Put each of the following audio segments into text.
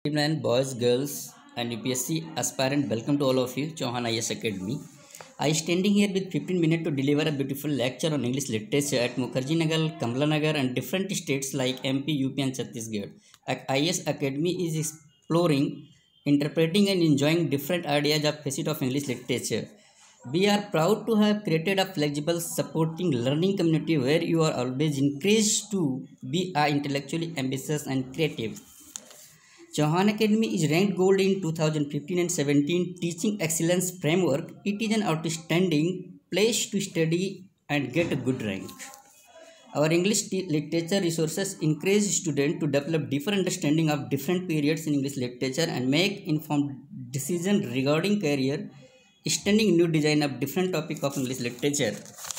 Evening, boys, girls, and UPSC aspirant. Welcome to all of you, Chauhan IS Academy. I standing here with 15 minutes to deliver a beautiful lecture on English literature at Mukherjee Nagar, Kamla Nagar, and different states like MP, UP, and Chhattisgarh. IS Academy is exploring, interpreting, and enjoying different ideas of facet of English literature. We are proud to have created a flexible, supporting learning community where you are always encouraged to be intellectually ambitious and creative. Chauhan Academy is ranked gold in 2015 and 17 Teaching Excellence Framework. It is an outstanding place to study and get a good rank. Our English literature resources encourage students to develop deeper understanding of different periods in English literature and make informed decisions regarding career, studying new design of different topics of English literature.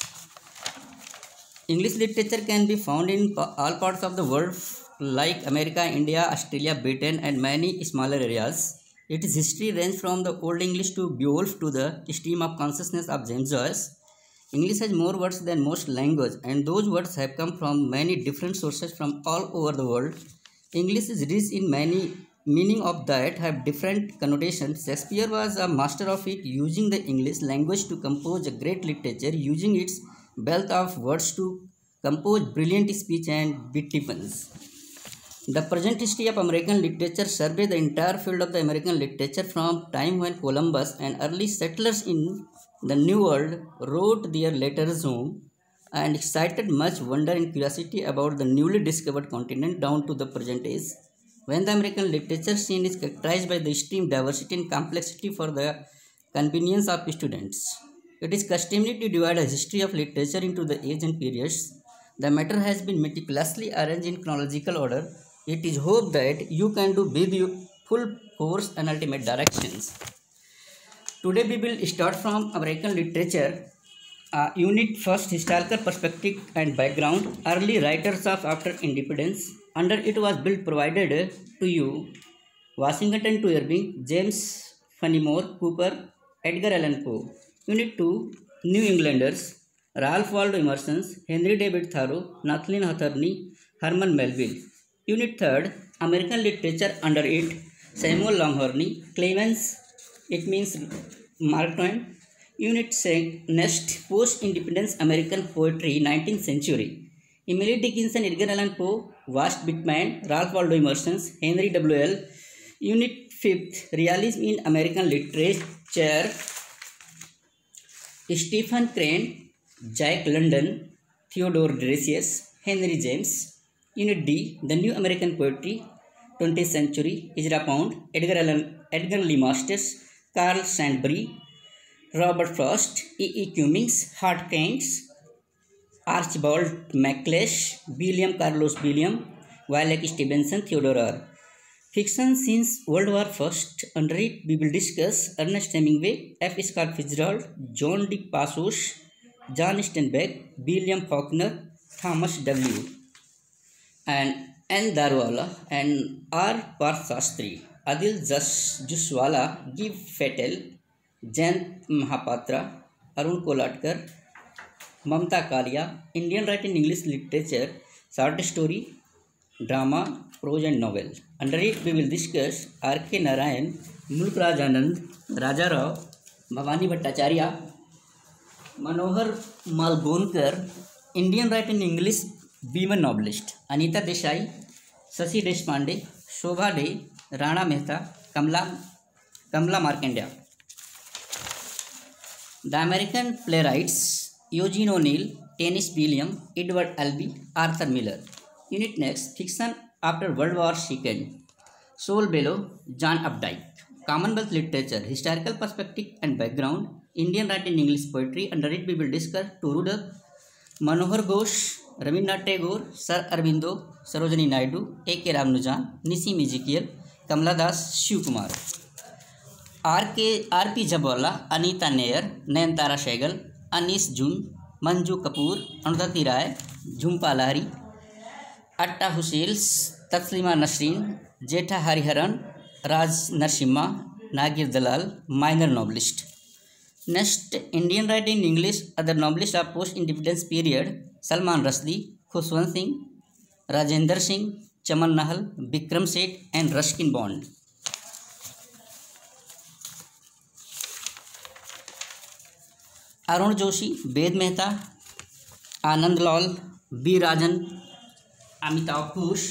English literature can be found in all parts of the world like America, India, Australia, Britain, and many smaller areas. Its history ranges from the Old English to Beowulf to the stream of consciousness of James Joyce. English has more words than most languages, and those words have come from many different sources from all over the world. English is rich in many meaning of that have different connotations. Shakespeare was a master of it, using the English language to compose a great literature, using its wealth of words to compose brilliant speech and witty puns. The present history of American literature surveys the entire field of the American literature from time when Columbus and early settlers in the New World wrote their letters home and excited much wonder and curiosity about the newly discovered continent down to the present age, when the American literature scene is characterized by the extreme diversity and complexity for the convenience of students. It is customary to divide a history of literature into the age and periods. The matter has been meticulously arranged in chronological order. It is hoped that you can do with your full force and ultimate directions. Today we will start from American literature. Unit first, historical perspective and background. Early writers of after independence. Under it was built provided to you Washington to Irving, James Fenimore Cooper, Edgar Allan Poe. Unit 2, New Englanders. Ralph Waldo Emerson, Henry David Thoreau, Nathaniel Hawthorne, Herman Melville. Unit 3, American literature. Under it, Samuel Langhorne, Clemens, it means Mark Twain. Unit 6, next, post-independence American poetry, 19th century. Emily Dickinson, Edgar Allan Poe, Walt Whitman, Ralph Waldo Emerson, Henry W.L. Unit 5, realism in American literature, Stephen Crane, Jack London, Theodore Dreiser, Henry James. Unit D, the new American poetry, 20th century, Ezra Pound, Edgar Lee Masters, Carl Sandburg, Robert Frost, E. Cummings, Hart Cairns, Archibald MacLeish, William Carlos William, Wallace Stevenson, Theodore R. Fiction since World War I. Under it, we will discuss Ernest Hemingway, F. Scott Fitzgerald, John D. Passos, John Steinbeck, William Faulkner, Thomas W. and N. Darwala and R. Parth Shastri, Adil Juswala, Giv Patel, Jayant Mahapatra, Arun Kolatkar, Mamta Kalia. Indian writing English literature, short story, drama, prose and novel. Under it we will discuss R.K. Narayan, Mulk Raj Anand, Raja Rao, Bhavani Bhattacharya, Manohar Malgonkar. Indian writing English women novelist, Anita Desai, Shashi Deshpande, Shobha De, Rana Mehta, Kamla Markandeya. The American playwrights, Eugene O'Neill, Tennessee William, Edward Albee, Arthur Miller. Unit next, fiction after World War II, Saul Bellow, John Updike. Commonwealth literature, historical perspective and background, Indian writing English poetry. Under it we will discuss Turudat, Manohar Ghosh, Rabindranath Tagore, Sir Aurobindo, Sarojini Naidu, A.K. Ramanujan, Nissim Ezekiel, Kamala Das, Shiv Kumar. R.P. Jhabvala, Anita Nair, Nayanthara Sehgal, Anish Jun, Manju Kapoor, Arundhati Rai, Jhumpa Lahari, Atta Hussails, Taslima Nasreen, Jetha Hariharan, Raj Narasimha, Nagir Dalal, minor novelist. Next, Indian writing English, other novelists of post-independence period, Salman Rushdie, Khushwant Singh, Rajendra Singh, Chaman Nahal, Bikram Seth and Ruskin Bond. Arun Joshi, Ved Mehta, Anand Lal, B Rajan, Amitav Ghosh,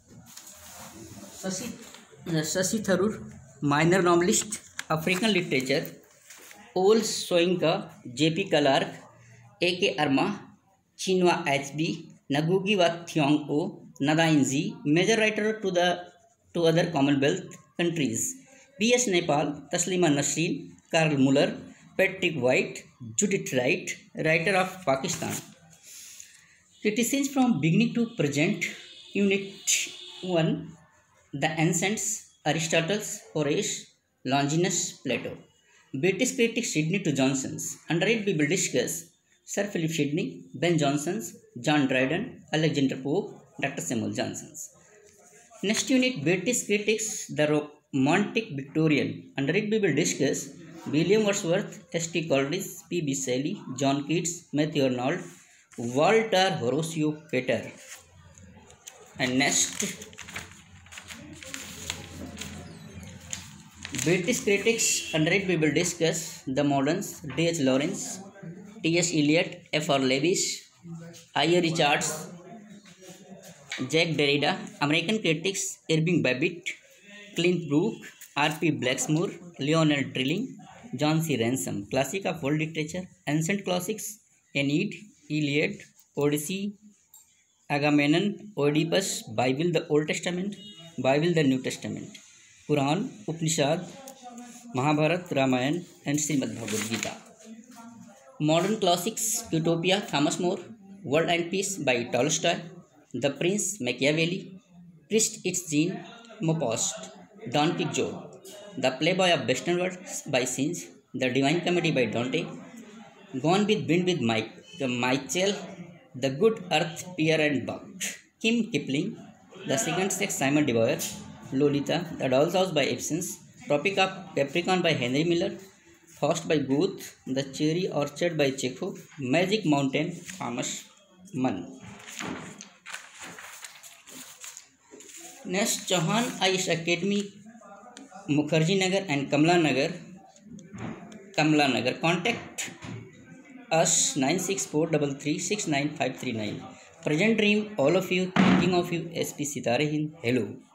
Shashi Tharoor, minor novelist, African literature, Wole Soyinka, JP Clark, AK. Armah, Chinua Achebe., Ngugi wa Thiong'o, Nadine जी, major writer to other Commonwealth countries, B.S. Nepal, Taslima Nasreen, Karl Muller, Patrick White, Judith Wright, writer of Pakistan. Criticisms from beginning to present. Unit 1. The Ancients, Aristotle, Horace, Longinus, Plato. British critic Sidney to Johnson's. Under it we will discuss Sir Philip Sidney, Ben Johnson's, John Dryden, Alexander Pope, Dr. Samuel Johnson's. Next unit, British critics, the Romantic Victorian. Under it we will discuss William Wordsworth, S.T. Coleridge, P.B. Shelley, John Keats, Matthew Arnold, Walter Horatio Pater. And next, British critics. Under it we will discuss the moderns, D.H. Lawrence, T.S. Eliot, F.R. Lewis, I.A. Richards, Jack Derrida. American critics, Irving Babbitt, Clint Brook, R.P. Blacksmore, Leonard Trilling, John C. Ransom. Classic of world literature, ancient classics, Aeneid, Iliad, Odyssey, Agamemnon, Oedipus, Bible the Old Testament, Bible the New Testament, Quran, Upanishad, Mahabharata, Ramayana, and Srimad Bhagavad Gita. Modern classics, Utopia, Thomas More, World and Peace by Tolstoy, The Prince, Machiavelli, Priest Its Jean, Maupassant, Don Quixote, The Playboy of Western World by Synge, The Divine Comedy by Dante, Gone with Wind with Michael, The Good Earth, Pierre and Buck, Kim Kipling, The Second Sex, Simon de Beauvoir, Lolita, The Doll's House by Ibsen, Tropic of Capricorn by Henry Miller, Faust by Goethe, The Cherry Orchard by Chekhov, Magic Mountain, Thomas Mann. Next, Chauhan IS Academy, Mukherjee Nagar and Kamla Nagar. Contact us 9643369539. Present dream, all of you, thinking of you, SP Sitare Hind. Hello.